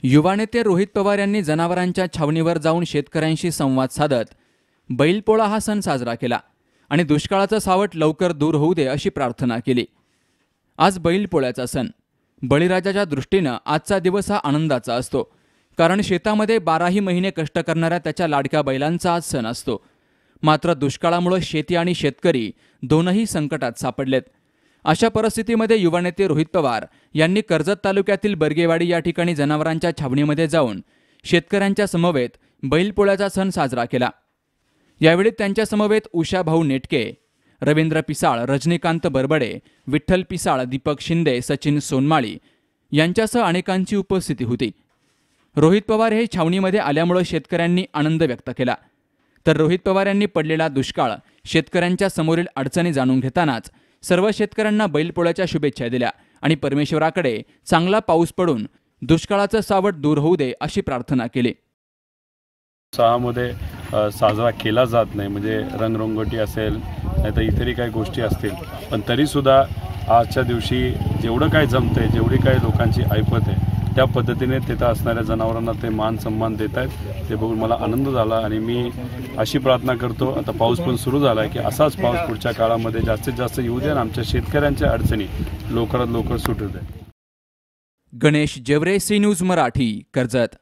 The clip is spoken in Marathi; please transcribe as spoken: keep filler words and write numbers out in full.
युवा नेते रोहित पवार यांनी जनावरांच्या छावणीवर जाऊन शेतकऱ्यांशी संवाद साधत बैलपोळा हा सण साजरा केला आणि दुष्काळाचं सावट लवकर दूर होऊ दे अशी प्रार्थना केली। आज बैलपोळ्याचा सण, बळीराजाच्या दृष्टीनं आजचा दिवस हा आनंदाचा असतो, कारण शेतामध्ये बाराही महिने कष्ट करणाऱ्या त्याच्या लाडक्या बैलांचा आज सण असतो। मात्र दुष्काळामुळे शेती आणि शेतकरी दोनही संकटात सापडलेत। अशा परिस्थितीमध्ये युवा नेते रोहित पवार यांनी कर्जत तालुक्यातील बर्गेवाडी या ठिकाणी जनावरांच्या छावणीमध्ये जाऊन शेतकऱ्यांच्या समवेत बैलपोळ्याचा सण साजरा केला। यावेळी त्यांच्या समवेत उषा भाऊ नेटके, रवींद्र पिसाळ, रजनीकांत बरबडे, विठ्ठल पिसाळ, दीपक शिंदे, सचिन सोनमाळी यांच्यासह अनेकांची उपस्थिती होती। रोहित पवार हे छावणीमध्ये आल्यामुळे शेतकऱ्यांनी आनंद व्यक्त केला, तर रोहित पवार यांनी पडलेला दुष्काळ, शेतकऱ्यांच्या समोरील अडचणी जाणून घेतानाच सर्व शेतकऱ्यांना बैलपोळ्याच्या शुभेच्छा दिल्या आणि परमेश्वराकडे चांगला पाऊस पडून दुष्काळाचं सावट दूर होऊ दे अशी प्रार्थना केली। उत्साहामध्ये साजरा केला जात नाही, म्हणजे रंगरंगोटी असेल नाही तर इतरही काही गोष्टी असतील, पण तरीसुद्धा आजच्या दिवशी जेवढं काय जमतंय, जेवढी काही लोकांची ऐपत आहे त्या पद्धतीने तिथं असणाऱ्या जनावरांना ते मान सन्मान देत आहेत। ते बघून मला आनंद झाला आणि मी अशी प्रार्थना करतो, आता पाऊस पण सुरू झाला आहे की असाच पाऊस पुढच्या काळामध्ये जास्तीत जास्त येऊ दे आणि आमच्या शेतकऱ्यांच्या अडचणी लवकरात लवकर सुटू दे। Ganesh Jeware, C news Marathi, Karjat.